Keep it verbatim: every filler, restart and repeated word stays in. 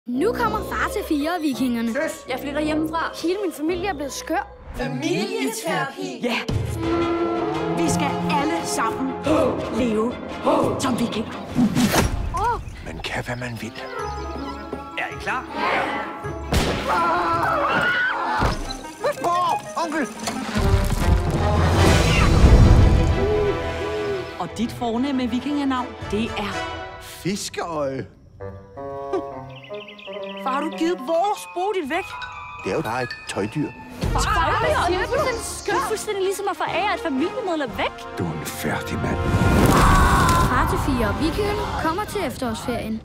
Nu kommer far til fire af vikingerne. Søs, jeg flytter hjemmefra. Hele min familie er blevet skør. Familieterapi. Ja. Vi skal alle sammen leve som vikinger. Åh! Man kan, hvad man vil. Er I klar? Åh, oh, onkel! Og dit fornemme vikingenavn, det er... Fiskeøje. Far, har du givet vores Bodil væk? Det er jo bare et tøjdyr. Far, jeg er fuldstændig skør. Det er fuldstændig ligesom at forære et familiemedlem væk. Du er en færdig mand. Far til fire af vikingerne kommer til efterårsferien.